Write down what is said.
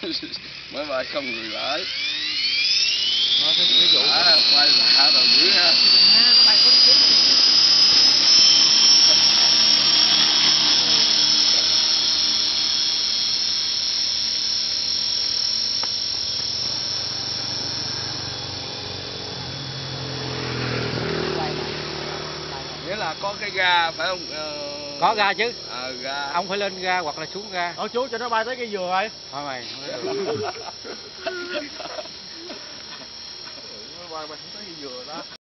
Máy bay không người lái. Ví dụ Quay lạ rồi dưới ha. Nghĩa là có cái ga phải không? Có ga chứ. Ga. Ông phải lên ga hoặc là xuống ga. Chú cho nó bay tới cái dừa rồi. Thôi mày. Máy bay không tới cái dừa đó.